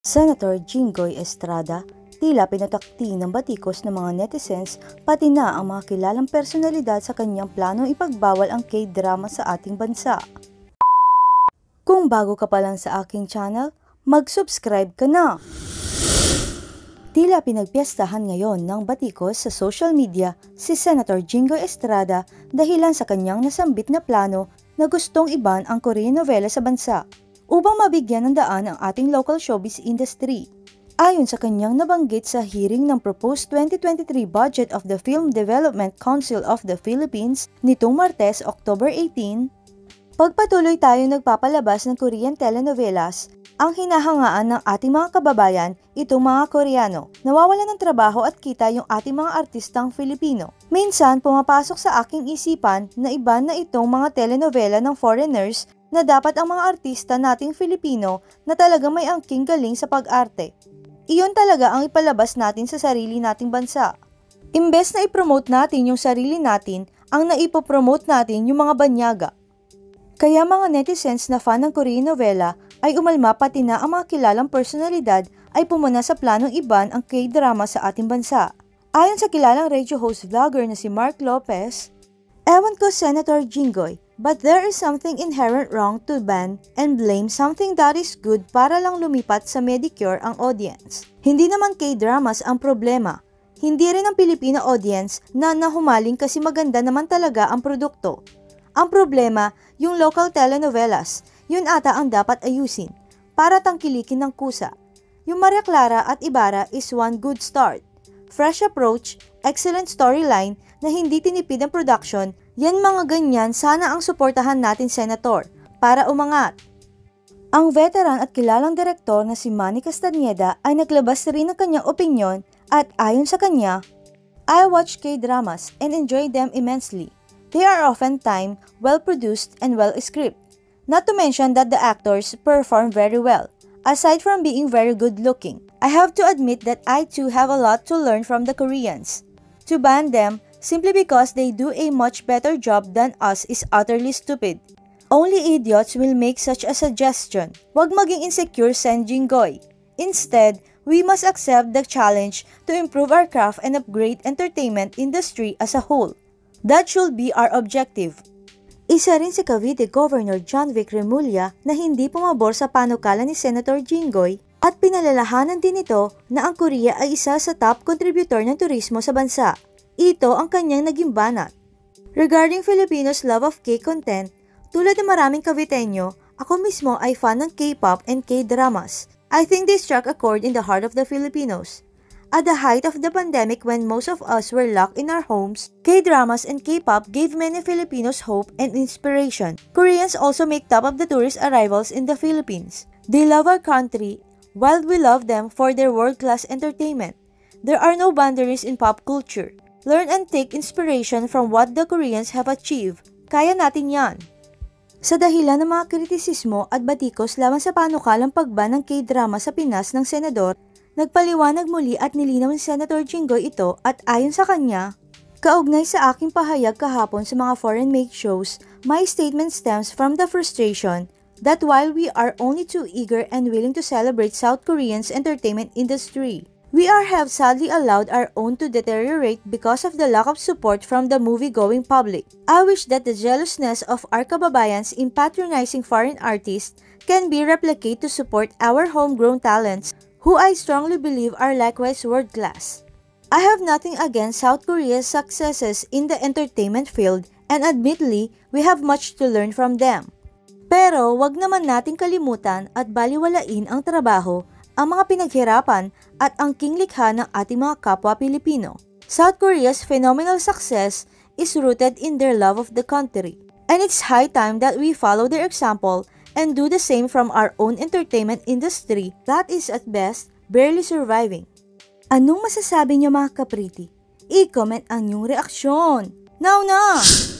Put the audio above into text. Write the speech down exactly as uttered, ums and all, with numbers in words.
Senator Jinggoy Estrada, tila pinatakti ng batikos ng mga netizens pati na ang mga kilalang personalidad sa kanyang planong ipagbawal ang K-drama sa ating bansa. Kung bago ka pa lang sa aking channel, mag-subscribe ka na! Tila pinagpiestahan ngayon ng batikos sa social media si Senator Jinggoy Estrada dahilan sa kanyang nasambit na plano na gustong iban ang Korean novela sa bansa upang mabigyan ng daan ang ating local showbiz industry. Ayon sa kanyang nabanggit sa hearing ng proposed twenty twenty-three budget of the Film Development Council of the Philippines nitong Martes, October eighteen, pagpatuloy tayong nagpapalabas ng Korean telenovelas, ang hinahangaan ng ating mga kababayan, itong mga Koreano, nawawalan ng trabaho at kita yung ating mga artistang Filipino. Minsan, pumapasok sa aking isipan na iba na itong mga telenovela ng foreigners na dapat ang mga artista nating Filipino na talagang may angking galing sa pag-arte. Iyon talaga ang ipalabas natin sa sarili nating bansa. Imbes na ipromote natin yung sarili natin, ang naipopromote natin yung mga banyaga. Kaya mga netizens na fan ng Korean novela ay umalma pati na ang mga kilalang personalidad ay pumuna sa planong iban ang K-drama sa ating bansa. Ayon sa kilalang radio host vlogger na si Mark Lopez, "Ewan ko Senator Jinggoy, but there is something inherent wrong to ban and blame something that is good para lang lumipat sa medicure ang audience. Hindi naman K-dramas ang problema. Hindi rin ang Filipino audience na nahumaling kasi maganda naman talaga ang produkto. Ang problema, yung local telenovelas, yun ata ang dapat ayusin para tangkilikin ng kusa. Yung Maria Clara at Ibarra is one good start. Fresh approach, excellent storyline na hindi tinipid ang production, yan mga ganyan sana ang suportahan natin Senator para umangat." Ang veteran at kilalang direktor na si Manny Castañeda ay naglabas rin ng kanyang opinyon at ayon sa kanya, "I watch K-dramas and enjoy them immensely. They are oftentimes well-produced and well-scripted. Not to mention that the actors perform very well, aside from being very good-looking. I have to admit that I too have a lot to learn from the Koreans. To ban them simply because they do a much better job than us is utterly stupid. Only idiots will make such a suggestion. Huwag maging insecure, Sen Jinggoy. Instead, we must accept the challenge to improve our craft and upgrade entertainment industry as a whole. That should be our objective." Isa rin si Cavite Governor John Vic Remulla na hindi pumabor sa panukala ni Senator Jinggoy at pinalalahanan din ito na ang Korea ay isa sa top contributor ng turismo sa bansa. Ito ang kanyang naging banat. Regarding Filipinos' love of K-content, tulad ng maraming Caviteño, ako mismo ay fan ng K-pop and K-dramas. I think they struck a chord in the heart of the Filipinos. At the height of the pandemic when most of us were locked in our homes, K-dramas and K-pop gave many Filipinos hope and inspiration. Koreans also make top of the tourist arrivals in the Philippines. They love our country while we love them for their world-class entertainment. There are no boundaries in pop culture. Learn and take inspiration from what the Koreans have achieved. Kaya natin yan. Sa dahilan ng mga kritisismo at batikos laban sa panukalang pagban ng K-drama sa Pinas ng senador, nagpaliwanag muli at nilinaw ni Senator Jinggoy ito at ayon sa kanya, "Kaugnay sa aking pahayag kahapon sa mga foreign-made shows, my statement stems from the frustration that while we are only too eager and willing to celebrate South Korea's entertainment industry, we are have sadly allowed our own to deteriorate because of the lack of support from the movie-going public. I wish that the jealousness of our kababayans in patronizing foreign artists can be replicated to support our homegrown talents, who I strongly believe are likewise world-class. I have nothing against South Korea's successes in the entertainment field and admittedly, we have much to learn from them. Pero wag naman nating kalimutan at baliwalain ang trabaho, ang mga pinaghirapan at ang kinglikha ng ating mga kapwa Pilipino. South Korea's phenomenal success is rooted in their love of the country, and it's high time that we follow their example and do the same from our own entertainment industry that is at best barely surviving." Anong masasabi niyo mga kapriti? I-comment ang inyong reaksyon. Now na!